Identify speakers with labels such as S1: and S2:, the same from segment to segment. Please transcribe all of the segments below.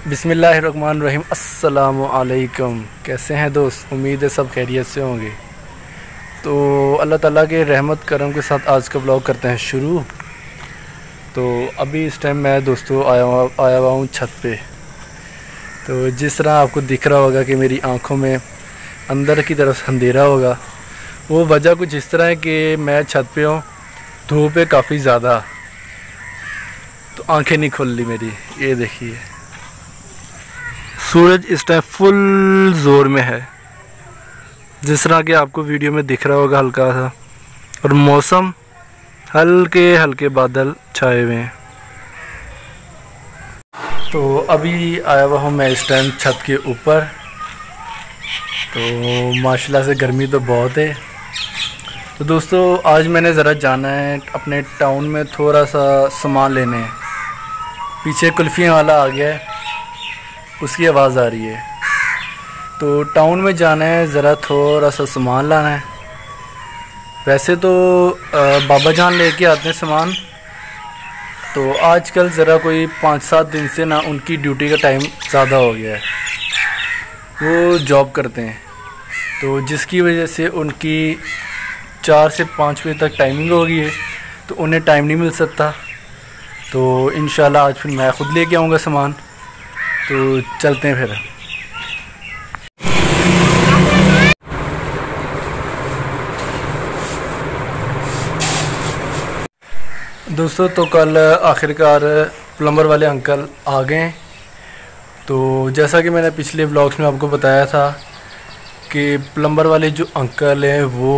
S1: बिस्मिल्लाहिर्रहमानिर्रहीम। अस्सलामु अलैकुम। कैसे हैं दोस्त? उम्मीद है सब खैरियत से होंगे। तो अल्लाह ताला के रहमत करम के साथ आज का ब्लॉग करते हैं शुरू। तो अभी इस टाइम मैं दोस्तों आया हुआ हूँ छत पे। तो जिस तरह आपको दिख रहा होगा कि मेरी आँखों में अंदर की तरफ अंधेरा होगा, वो वजह कुछ इस तरह है कि मैं छत पे हूँ, धूप है काफ़ी ज़्यादा, तो आंखें नहीं खुल रही मेरी। ये देखिए सूरज इस टाइम फुल ज़ोर में है, जिस तरह कि आपको वीडियो में दिख रहा होगा हल्का सा, और मौसम हल्के हल्के बादल छाए हुए हैं। तो अभी आया हुआ हूँ मैं इस टाइम छत के ऊपर। तो माशाल्लाह से गर्मी तो बहुत है। तो दोस्तों आज मैंने ज़रा जाना है अपने टाउन में थोड़ा सा सामान लेने। पीछे कुल्फ़ियाँ वाला आ गया है, उसकी आवाज़ आ रही है। तो टाउन में जाना है, ज़रा थोड़ा सा सामान लाना है। वैसे तो बाबा जान लेके आते हैं सामान। तो आजकल ज़रा कोई 5-7 दिन से ना उनकी ड्यूटी का टाइम ज़्यादा हो गया है, वो जॉब करते हैं। तो जिसकी वजह से उनकी 4 से 5 बजे तक टाइमिंग हो गई है, तो उन्हें टाइम नहीं मिल सकता। तो इंशाल्लाह आज फिर मैं ख़ुद लेके आऊँगा सामान। तो चलते हैं फिर। दोस्तों तो कल आखिरकार प्लम्बर वाले अंकल आ गए। तो जैसा कि मैंने पिछले व्लॉग्स में आपको बताया था कि प्लम्बर वाले जो अंकल हैं वो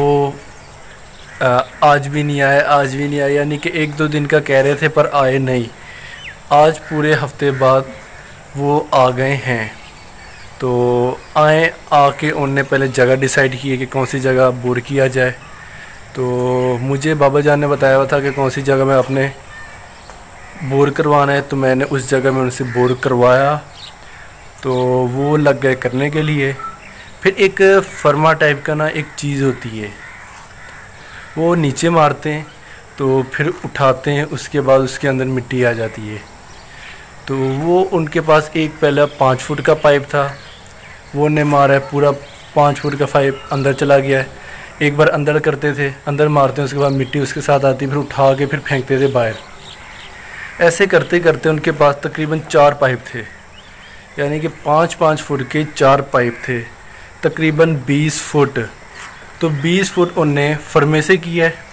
S1: आज भी नहीं आए, यानी कि 1-2 दिन का कह रहे थे पर आए नहीं। आज पूरे हफ्ते बाद वो आ गए हैं। तो आके उनने पहले जगह डिसाइड की है कि कौन सी जगह बोर किया जाए। तो मुझे बाबा जान ने बताया हुआ था कि कौन सी जगह में अपने बोर करवाना है, तो मैंने उस जगह में उनसे बोर करवाया। तो वो लग गए करने के लिए। फिर एक फर्मा टाइप का ना एक चीज़ होती है, वो नीचे मारते हैं तो फिर उठाते हैं, उसके बाद उसके अंदर मिट्टी आ जाती है। तो वो उनके पास एक पहला 5 फुट का पाइप था, वो ने मारा है, पूरा 5 फुट का पाइप अंदर चला गया है। एक बार अंदर करते थे, अंदर मारते हैं, उसके बाद मिट्टी उसके साथ आती, फिर उठा के फिर फेंकते थे बाहर। ऐसे करते करते उनके पास तकरीबन 4 पाइप थे, यानी कि 5-5 फुट के 4 पाइप थे, तकरीबन 20 फुट। तो 20 फुट उनने फर्मे से किया है।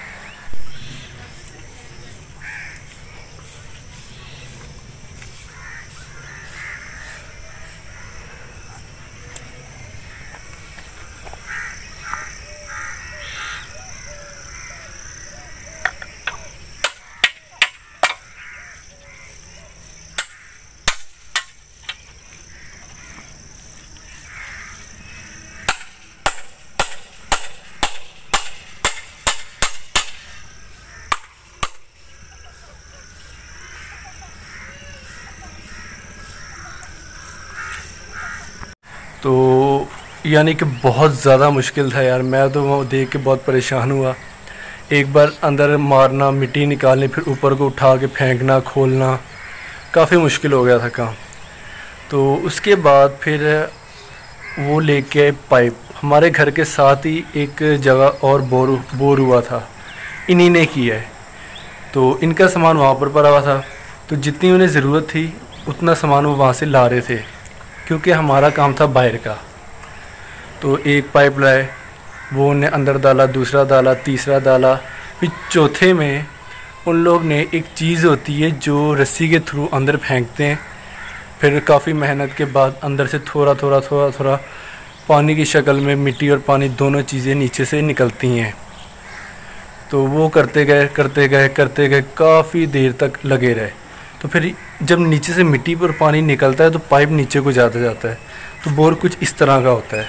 S1: तो यानी कि बहुत ज़्यादा मुश्किल था यार, मैं तो वो देख के बहुत परेशान हुआ। एक बार अंदर मारना, मिट्टी निकालनी, फिर ऊपर को उठा के फेंकना, खोलना, काफ़ी मुश्किल हो गया था काम। तो उसके बाद फिर वो लेके आए पाइप। हमारे घर के साथ ही एक जगह और बोर हुआ था, इन्हीं ने किया है। तो इनका सामान वहाँ पर पड़ा हुआ था, तो जितनी उन्हें ज़रूरत थी उतना सामान वो वहाँ से ला रहे थे, क्योंकि हमारा काम था बाहर का। तो एक पाइप लाए, वो उन्हें अंदर डाला, दूसरा डाला, तीसरा डाला, फिर चौथे में उन लोग ने एक चीज़ होती है जो रस्सी के थ्रू अंदर फेंकते हैं। फिर काफ़ी मेहनत के बाद अंदर से थोड़ा थोड़ा पानी की शक्ल में मिट्टी और पानी दोनों चीज़ें नीचे से निकलती हैं। तो वो करते गए काफ़ी देर तक लगे रहे। तो फिर जब नीचे से मिट्टी पर पानी निकलता है तो पाइप नीचे को जाता है। तो बोर कुछ इस तरह का होता है।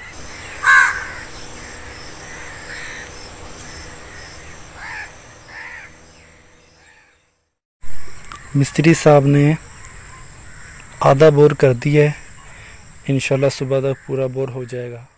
S1: मिस्त्री साहब ने आधा बोर कर दिया है, इंशाल्लाह सुबह तक पूरा बोर हो जाएगा।